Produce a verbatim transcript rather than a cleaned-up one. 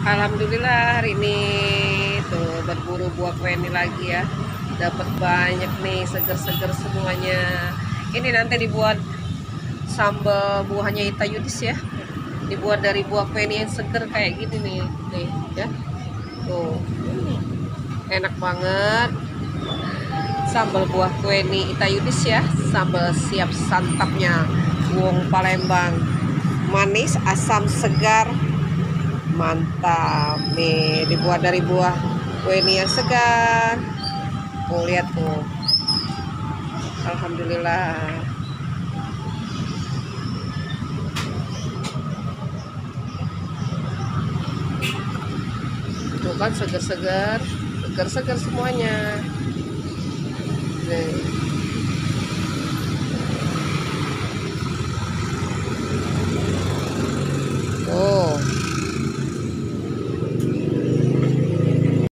Alhamdulillah hari ini tuh berburu buah kweni lagi ya. Dapat banyak nih, seger-seger semuanya. Ini nanti dibuat sambal buahnya Ita Yudis ya. Dibuat dari buah kweni yang seger kayak gini nih, nih ya. Tuh. Enak banget. Sambal buah kweni Ita Yudis ya. Sambal siap santapnya. Wong Palembang. Manis, asam, segar. Mantap nih, dibuat dari buah kweni yang segar. Tuh lihat tuh, alhamdulillah. Tuh kan segar-segar, segar-segar semuanya nih. Tuh